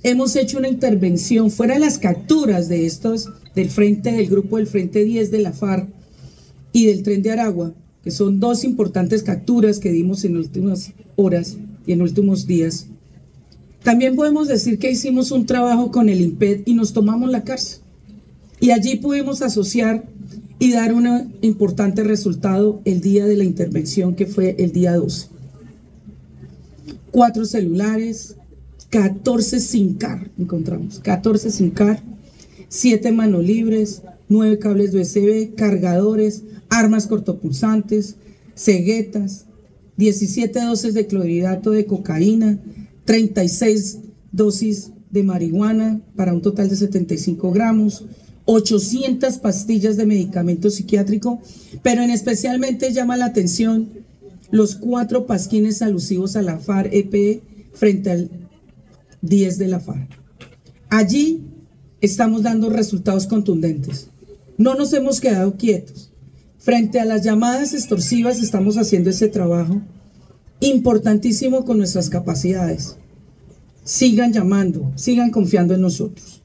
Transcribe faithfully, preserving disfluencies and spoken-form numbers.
hemos hecho una intervención fuera de las capturas de estos, del frente, del grupo del Frente diez de la FARC y del Tren de Aragua, que son dos importantes capturas que dimos en últimas horas y en últimos días. También podemos decir que hicimos un trabajo con el INPED y nos tomamos la cárcel. Y allí pudimos asociar y dar un importante resultado el día de la intervención, que fue el día doce. Cuatro celulares, catorce SIM card, encontramos, catorce SIM card, siete manos libres, nueve cables U S B, cargadores, armas cortopulsantes, ceguetas, diecisiete dosis de clorhidrato de cocaína, treinta y seis dosis de marihuana para un total de setenta y cinco gramos, ochocientas pastillas de medicamento psiquiátrico, pero en especialmente llama la atención los cuatro pasquines alusivos a la FARC-E P E frente al diez de la FARC. Allí estamos dando resultados contundentes. No nos hemos quedado quietos. Frente a las llamadas extorsivas estamos haciendo ese trabajo importantísimo con nuestras capacidades. Sigan llamando, sigan confiando en nosotros.